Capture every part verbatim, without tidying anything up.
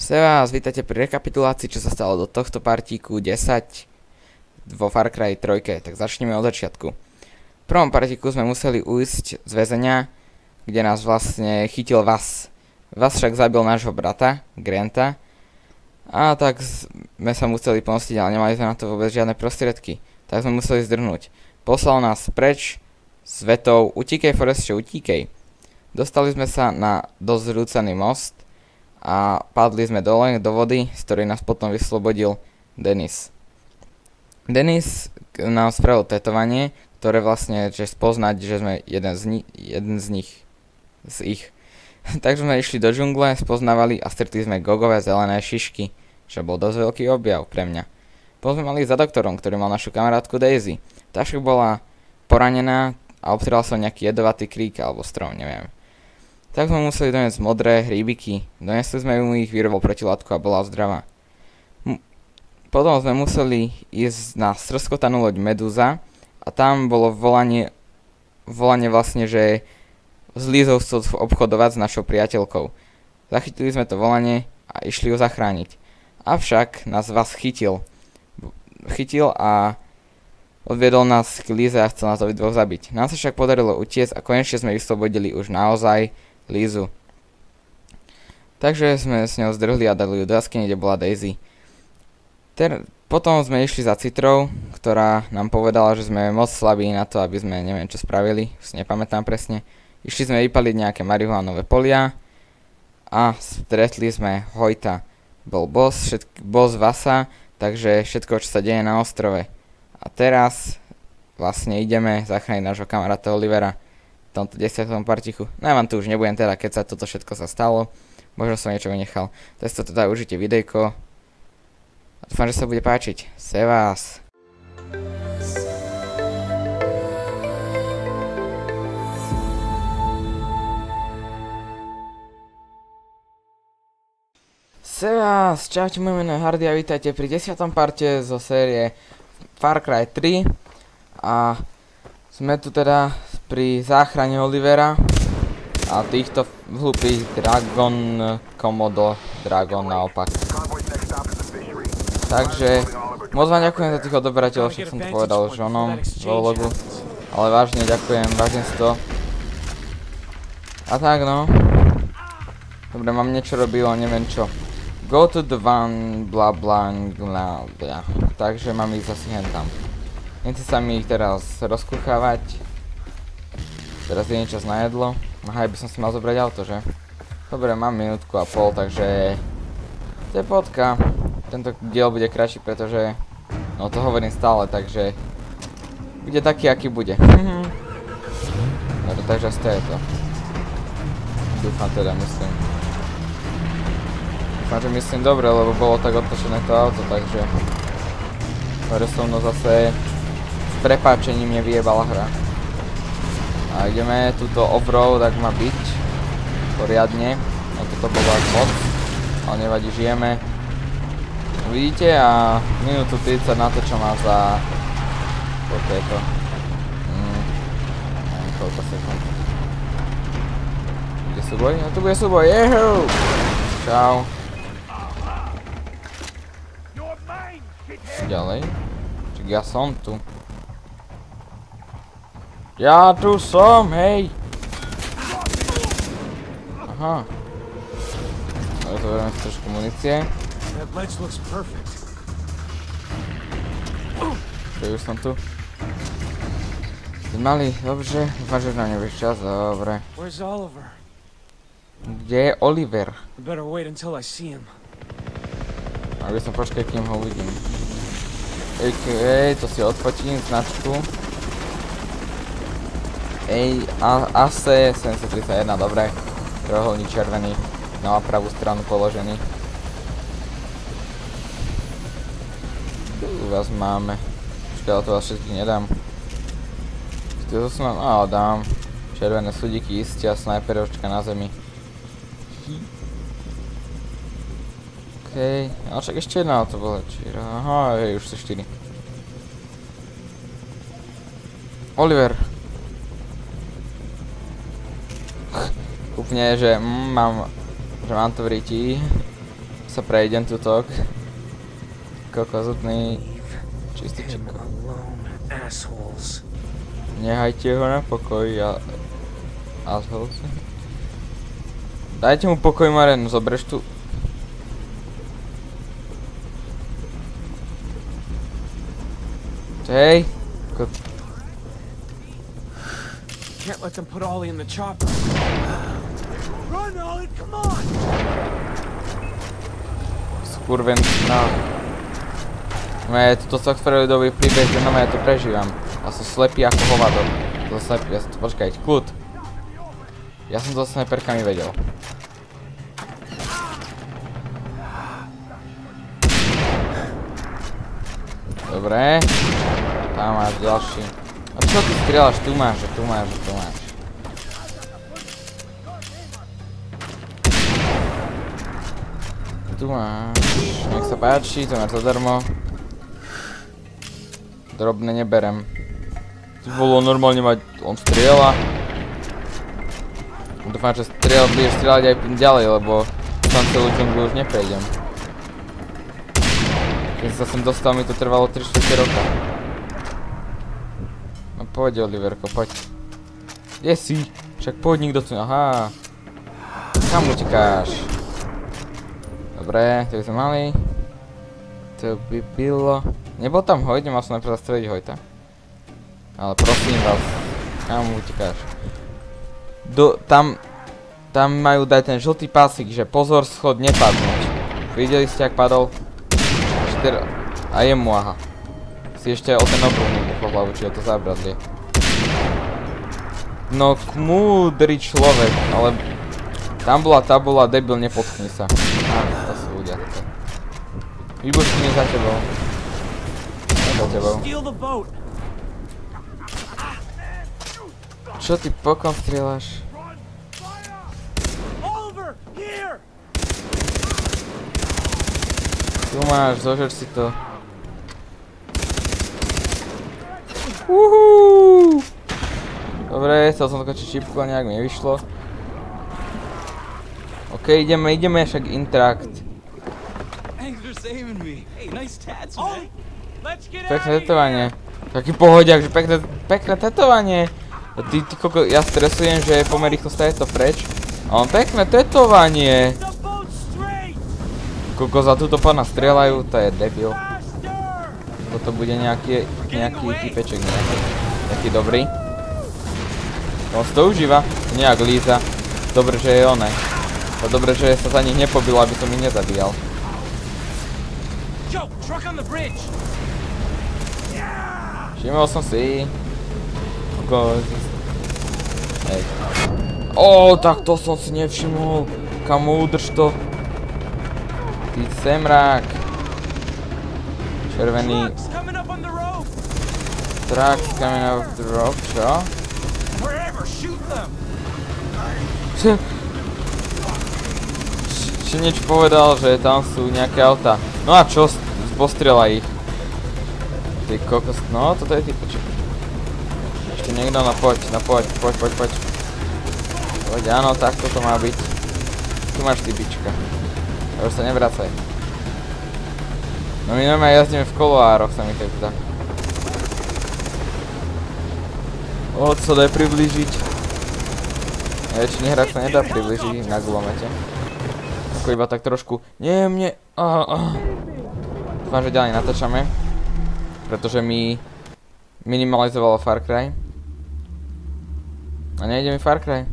Vse vás vítate pri rekapitulácii, čo sa stalo do tohto partíku desať vo Far Cry tri, tak začneme od začiatku. V prvom partíku sme museli ujsť z väzenia, kde nás vlastne chytil Vas. Vas však zabil nášho brata, Granta, a tak sme sa museli pomstiť, ale nemali sme na to vôbec žiadne prostriedky, tak sme museli zdrhnúť. Poslal nás preč s vetou utíkej, Foreste, utíkej. Dostali sme sa na dosť zrúcaný most a padli sme dole do vody, z ktorej nás potom vyslobodil Denis. Denis nám spravil tetovanie, ktoré vlastne že spoznať, že sme jeden z, ni- jeden z nich, z ich. Takže sme išli do džungle, spoznávali a stretli sme gogové zelené šišky, čo bol dosť veľký objav pre mňa. Potom sme mali za doktorom, ktorý mal našu kamarátku Daisy. Tá však bola poranená a obtrela sa nejaký jedovatý krík alebo strom, neviem. Tak sme museli doniesť modré hríbiky. Donesli sme mu ich, vyrobil protilátku a bola zdravá. M- Potom sme museli ísť na stroskotanú loď Meduza a tam bolo volanie, volanie vlastne, že s Lízou chcel obchodovať s našou priateľkou. Zachytili sme to volanie a išli ju zachrániť. Avšak nás Vas chytil. Chytil a odviedol nás k Líze a chcel nás obidvoch zabiť. Nám sa však podarilo utiecť a konečne sme vyslobodili už naozaj Lízu. Takže sme s ňou zdrhli a dali ju do jaskyne, kde bola Daisy. Ter- potom sme išli za Citrou, ktorá nám povedala, že sme moc slabí na to, aby sme neviem čo spravili, si nepamätám presne. Išli sme vypaliť nejaké marihuánové polia a stretli sme Hojta. Bol boss, všetk- boss Vasa, takže všetko, čo sa deje na ostrove. A teraz vlastne ideme zachrániť nášho kamaráta Olivera v tomto desiatom partichu. No ja vám tu už nebudem teda, keď sa toto všetko sa stalo. Možno som niečo vynechal. Teraz to teda užite videjko. A dúfam, že sa bude páčiť. Se vás. Se vás, čaute, moje meno je Hardy a vítajte pri desiatom parte zo série Far Cry tri. A sme tu teda pri záchrane Olivera a týchto hlupých Dragon Komodo Dragon naopak. Takže moc vám ďakujem za tých odoberateľov, však som to povedal už onom v vlogu, ale vážne ďakujem, vážne si to. A tak no. Dobre, mám niečo robilo, neviem čo. Go to the van, bla bla bla bla. Takže mám ísť asi hen tam. Nechci sa mi ich teraz rozkuchávať. Teraz je čas na jedlo. Aha, by som si mal zobrať auto, že? Dobre, mám minútku a pol, takže to je pohodka. Tento diel bude kratší, pretože no to hovorím stále, takže bude taký, aký bude. Dobre, takže to je to. Dúfam teda, myslím. Dúfam, že myslím dobre, lebo bolo tak otočené to auto, takže ktoré so mnou zase s prepáčením nevyjebala hra. A ideme túto off-road, ak má byť poriadne. No toto bolo až moc, ale nevadí, žijeme. Vidíte a minútu tridsať na to, čo má za koľko je to? Mm, neviem koľko sekúnd. Bude súboj? No tu bude súboj, jehu! Čau. Ďalej. Čak ja som tu. Ja tu som, hej! Aha. Ale zoberieme si trošku munície. Čo, už som tu? Mali, dobře, dúfam, že na nevieš čas, dobre. Kde je Oliver? Aby som počkaj, kým ho uvidím. Ej, ej, to si odfotím, značku. Ej, A C sedemstotridsaťjeden, dobre. Trojuholník červený, na pravú stranu položený. Tu vás máme. Počkaj, ale to vás všetkých nedám. Tu sú nám, áno, dám. Červené sudiky, istia, snajperovčka na zemi. Okej, ale však ešte jedna auto bola, čiže, aha, hej, už sú štyri. Oliver. Úplne, že mm, mám, že mám to v riti. sa prejdem tutok. Kokozutný čističko. Nehajte ho na pokoj, a... assholes. Dajte mu pokoj, Maren, zobereš tu... Hej! Can't let them put Ollie in the chopper. Run, Ollie, come on! Skurven, no. No je toto softwareový príbeh, že no ja to prežívam. A som slepý ako hovado. To slepý, ja som to, počkaj, kľud. Ja som to s sniperkami vedel. Dobre. Tam máš ďalší. A čo ty strieľaš? Tu máš, tu máš, tu máš. Tu máš. Nech sa páči, to máš zadarmo. Drobné neberem. To bolo normálne mať... On strieľa. Dúfam, že strieľ, budeš strieľať aj ďalej, lebo tam celú džunglu už neprejdem. Keď sa sem dostal, mi to trvalo tri štvrte roka. No poď, Oliverko, poď. Kde si? Však poď, nikto tu... Aha. Kam utekáš? Dobre, to by sme mali. To by bylo... Nebol tam hojt, nemal som najprv zastreliť hojta. Ale prosím vás, kam utekáš? Do, tam... Tam majú dať ten žltý pásik, že pozor, schod nepadnúť. Videli ste, ak padol? A jemu, aha. Si ešte o ten obrúvnik po hlavu, či o to zabradlie. No, múdry človek, ale... Tam bola tabula, debil, nepotkni sa. Á, to sú ľudia. Výbušky nie za tebou. Nie za tebou. Čo ty pokom strieľaš? Tu máš, zožer si to. Uhuu. Dobre, chcel som dokončiť šipku, ale nejak mi nevyšlo. OK, ideme, ideme, však interact. Pekné tetovanie. Taký pohodiak, že pekné, pekné tetovanie. Ty, ty koko, ja stresujem, že pomer rýchlosti je to preč. A on pekné tetovanie. Koko za túto pána strieľajú, to je debil. Toto bude nejaký, nejaký typeček, nejaký, nejaký dobrý. On si to užíva, nejak líza. Dobre, že je oné. To dobre, že sa za nich nepobil, aby som ich nezabíjal. Všimol som si. Koko... Hej. Ó, tak to som si nevšimol. Kamu, udrž to. Ty semrák. Červený. Trucks coming up the road, čo? Čo? Či niečo povedal, že tam sú nejaké auta. No a čo? Postrieľaj ich. Ty kokos, no toto je typeček. Ešte niekto, no poď, no poď, poď, poď, poď. Poď, áno, tak toto má byť. Tu máš typička. A už sa nevracaj. No my normálne jazdíme v koloároch, sa mi tak zdá. O, co daj priblížiť? Väčšine hrák sa nedá priblížiť na gulomete. Ako iba tak trošku... Nie, mne... Aha, aha. Dúfam, že ďalej natáčame. Pretože mi... minimalizovalo Far Cry. A nejde mi Far Cry.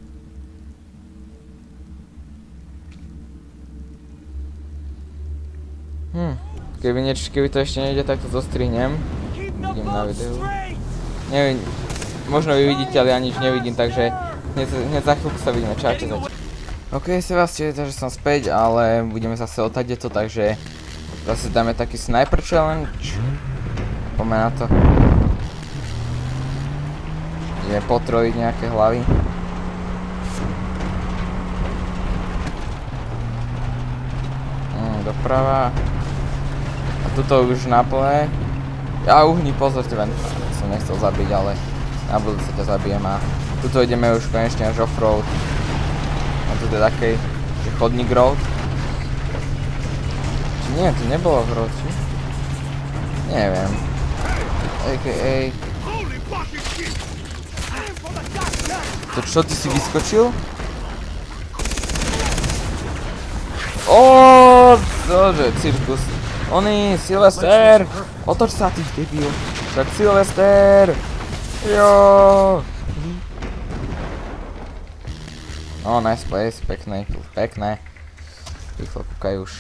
Hm, keby niečo, keby to ešte nejde, tak to zostrihnem. Vidím na videu. Neviem, možno vy vidíte, ale ja nič nevidím, takže hneď, hneď za chvíľku sa vidíme. Čaute zatiaľ. OK, sa vás tiež, že som späť, ale budeme zase odtadeto, takže zase dáme taký sniper challenge. Poďme na to. Ideme potrojiť nejaké hlavy. Hm, doprava. A tuto už naplné. Ja uhni, pozor, teba som nechcel zabiť, ale na budúce ťa zabijem a tuto ideme už konečne až offroad. A tuto je takej, že chodník road. Nie, to nebolo v roči. Neviem. á ká á. To čo, ty si vyskočil? Oooo, dože, cirkus. Oni, Sylvester! Otoč sa, ty debil. Tak Sylvester! Jooo! Oh, nice place, pekné, pekné. Rýchlo kúkaj už.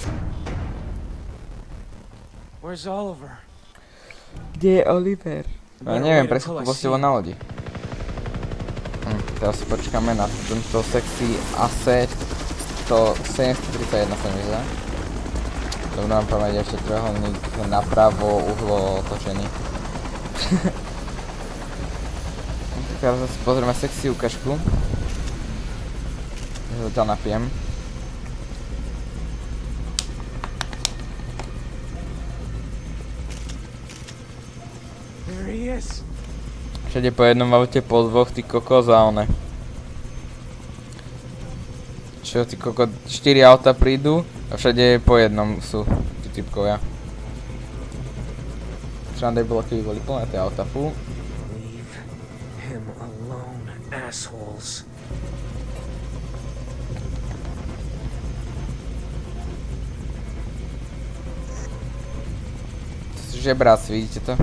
Where's Oliver? Kde je Oliver? Ja neviem, presne tu bol na lodi. Hm, teraz si počkáme na tento sexy asset sto sedemstotridsaťjeden sa mi zdá. Dobre mám pamäť ešte trojuholník napravo, uhlo otočený. Teraz si pozrieme sexy ukážku. Ja to napijem. Všade po jednom aute, po dvoch, ty kokos a one. Čo, ty kokos, štyri auta prídu a všade po jednom sú tí typkovia. Čo nám daj bolo, keby boli plné tie auta, fú. Leave him alone, assholes. To sú žebráci, vidíte to?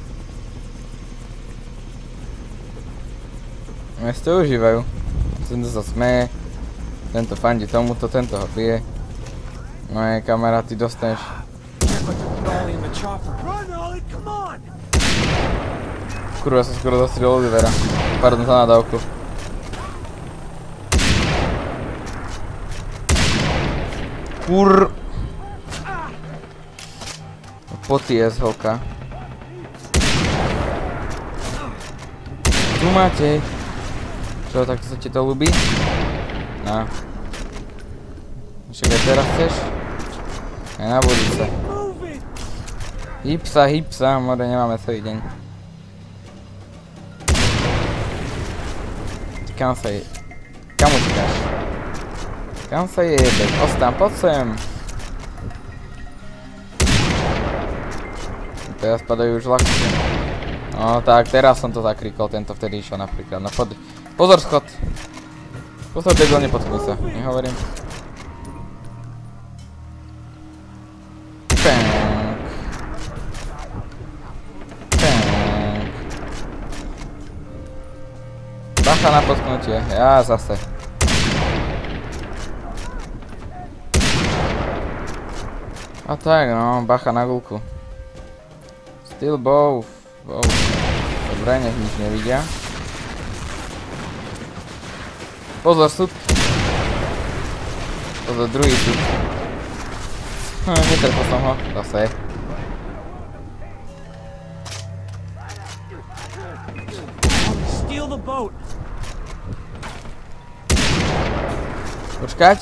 Oni si to užívajú. Tento sa smeje, tento fandí tomuto, tento ho bije. No je, kamarát, ty dostaneš. Kurva, som skoro zastrelil Olivera. Pardon za nadávku. Kur... Poty je zholka. Tu máte. Čo, tak sa ti to ľúbi? No. Však aj teraz chceš? Aj na budúce. Hýb sa, hýb sa, more nemáme celý deň. Kam sa je... Kam utíkaš? Kam sa jebe? Ostám, poď sem. Teraz padajú už ľahšie. No tak, teraz som to zakrikol, tento vtedy išiel napríklad. No poď. Pozor, schod! Pozor, debil, nepotkni sa, nehovorím. Pánk. Pánk. Bacha na potknutie, ja zase. A tak no, bacha na gulku. Still bow. Bow. Dobre, nech nič nevidia. Pozor, súd. Pozor, druhý súd. Hm, netrpol som ho. Zase. Počkať.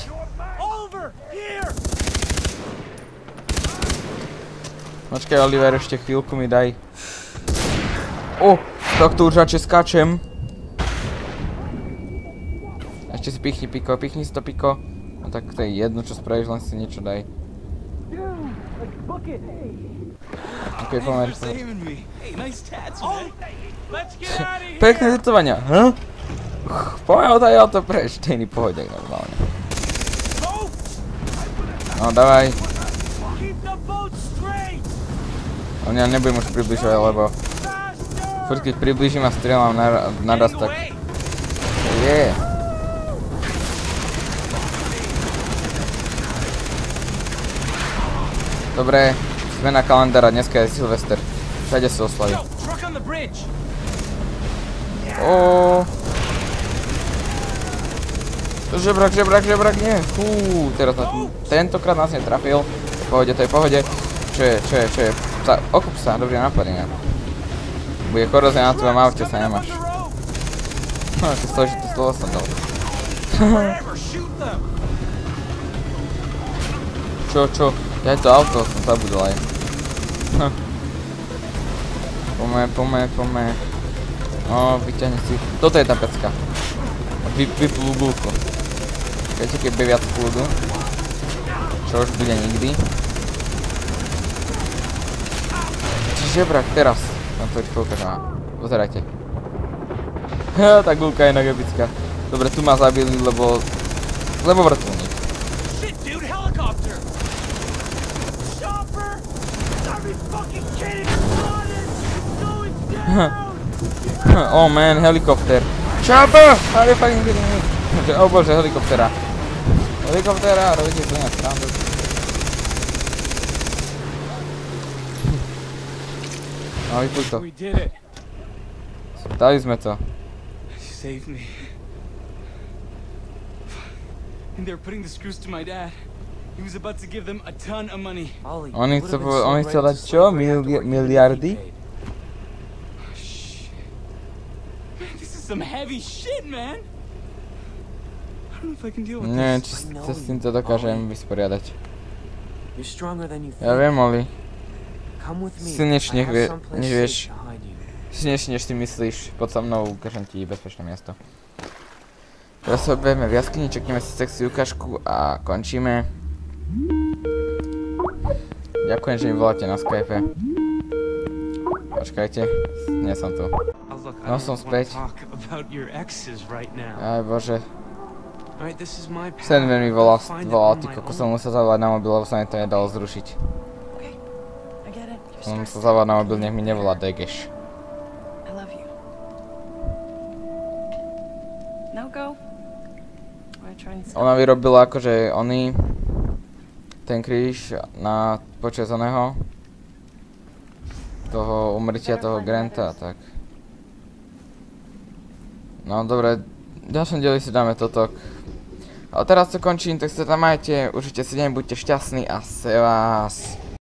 Počkaj, Oliver, ešte chvíľku mi daj. O, tak to už radšej skáčem. Ešte si pichni piko, pichni si to piko. No tak to je jedno, čo spravíš, len si niečo daj. Ok, pomer. Pekné tetovania, hm? Poďme ho taj auto preč, tejný pohodiak normálne. No, davaj. No ja nebudem už približovať, lebo furt keď približím a strieľam naraz, tak... Je. Dobre, zmena kalendára, dneska je Sylvester. Všade sa oslaví. Oooo. Žebrak, žebrak, žebrak, nie. Fú, teraz tentokrát nás netrafil. V pohode, to je v pohode. Čo je, čo je, čo je? Okup sa, dobrý nápad inak. Bude korozia na tvojom aute, sa nemáš. No, ešte stojí, že to slovo som dal. Čo, čo? Ja to auto som zabudol aj. Pome, pome, pome. No, vyťahni si. Toto je tá pecka. Vy, vyplú gulku. Viete, keď bude viac kľudu. Čo už bude nikdy. žebrak, teraz. Tam to rýchlo ukážem. Pozerajte. Ha, tá gulka je inak epická. Dobre, tu ma zabili, lebo... Lebo vrtuľník. Shit, dude, helicopter! Chopper! Are we fucking kidding? It's going down! Oh man, helikopter. Chopper! Are you fucking kidding me? Oh bože, helikoptera. Helikoptera, robíte si na strandu. No, vypuď to. We did it. Dali sme to. Saved me. And they're putting the screws to my dad. He was about to give them a ton of money. Oni chcú, oni chcú dať čo? Mili- miliardy? Shit. Man, this is some heavy shit, man. I don't know if I can deal with Neviem, this. či sa s týmto dokážem vysporiadať. You're stronger than you Ja think. viem, Oli. Come with me. Silnejšie, I have vie- someplace než safe vieš. to hide you. Silnejšie, než si myslíš. Poď sa mnou, ukážem ti bezpečné miesto. Teraz sa objavíme v jaskyni, čekneme si sexy ukážku a končíme. Ďakujem, že mi voláte na Skype. Počkajte, nie som tu. No som späť. Aj bože. Sen mi volal, volal, ty koko, som musel zavolať na mobil, lebo sa mi to nedalo zrušiť. Som musel zavolať na mobil, nech mi nevolá Degeš. I love you. No go. Wanna try and stop? Ona vyrobila akože oný ten kríž na počas oného toho umrtia toho Granta, tak. No dobre, v ďalšom dieli si dáme toto. A teraz to končím, tak sa tam majte, užite si deň, buďte šťastní a se vás.